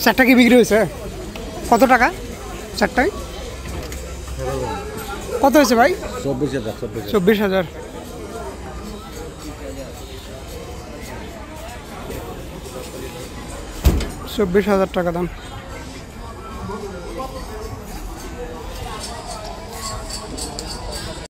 চারটা কি বিক্রি হয়েছে? কত টাকা চারটায়? কত হয়েছে ভাই? 24,000। 24,000 টাকা দাম।